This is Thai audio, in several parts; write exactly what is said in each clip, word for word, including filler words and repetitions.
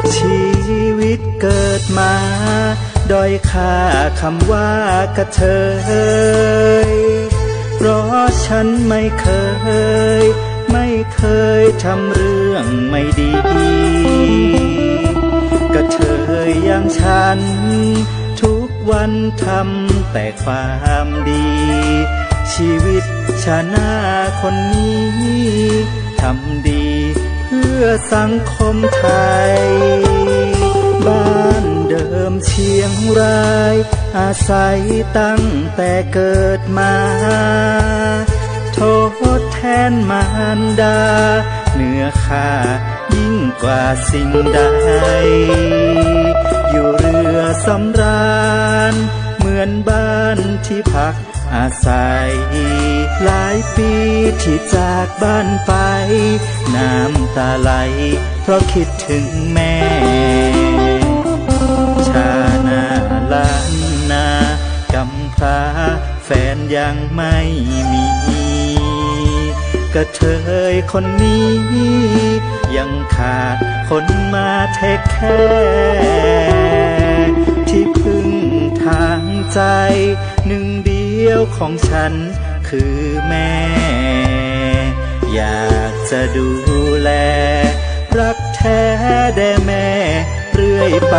ชีวิตเกิดมาด้อยค่าคำว่ากระเทยเพราะฉันไม่เคยไม่เคยทำเรื่องไม่ดีกระเทยอย่างฉันทุกวันทำแต่ความดีชีวิตชาหน้าคนนี้ทำดีเพื่อสังคมไทยบ้านเดิมเชียงรายอาศัยตั้งแต่เกิดมาโทษแทนมารดาเหนือค่ายิ่งกว่าสิ่งใดอยู่เรือสำราญเหมือนบ้านที่พักอาศัยหลายปีที่จากบ้านไปน้ำตาไหลเพราะคิดถึงแม่ชาหน้าล้านนากำพร้าแฟนยังไม่มีกระเทยคนนี้ยังขาดคนมาเทคแคร์ที่พึ่งทางใจหนึ่งเดียวของฉันคือแม่อยากจะดูแลรักแท้แด่แม่เรื่อยไป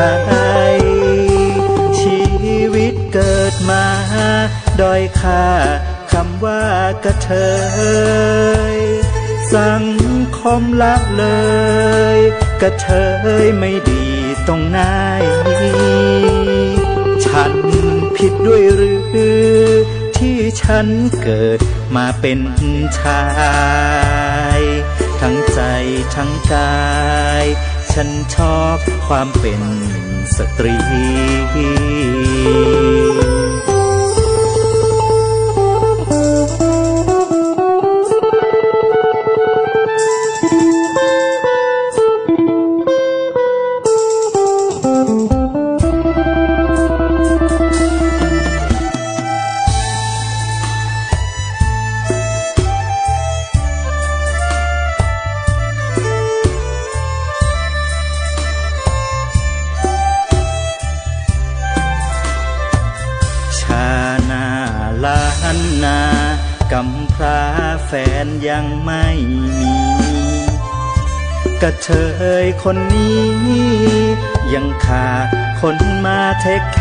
ชีวิตเกิดมาด้อยค่าคำว่ากระเทยสังคมละเลยกระเทยไม่ดีตรงไหนฉันผิดด้วยหรือที่ฉันเกิดมาเป็นชายทั้งใจทั้งกายฉันชอบความเป็นสตรีล้านนากำพร้าแฟนยังไม่มีกระเทยคนนี้ยังขาดคนมาเทคแค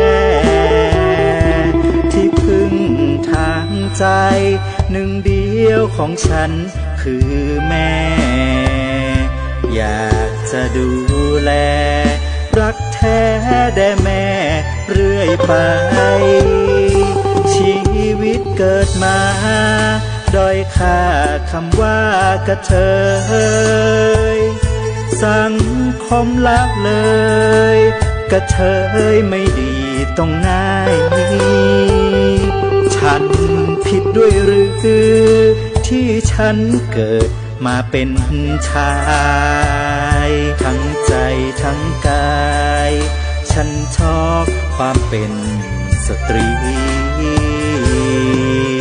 ร์ที่พึ่งทางใจหนึ่งเดียวของฉันคือแม่อยากจะดูแลรักแท้แด่แม่เรื่อยไปชีวิตเกิดมาด้อยค่าคำว่ากระเทยสังคมละเลยกระเทยไม่ดีตรงไหนฉันผิดด้วยหรือที่ฉันเกิดมาเป็นชายทั้งใจทั้งกายฉันชอบความเป็นสตรี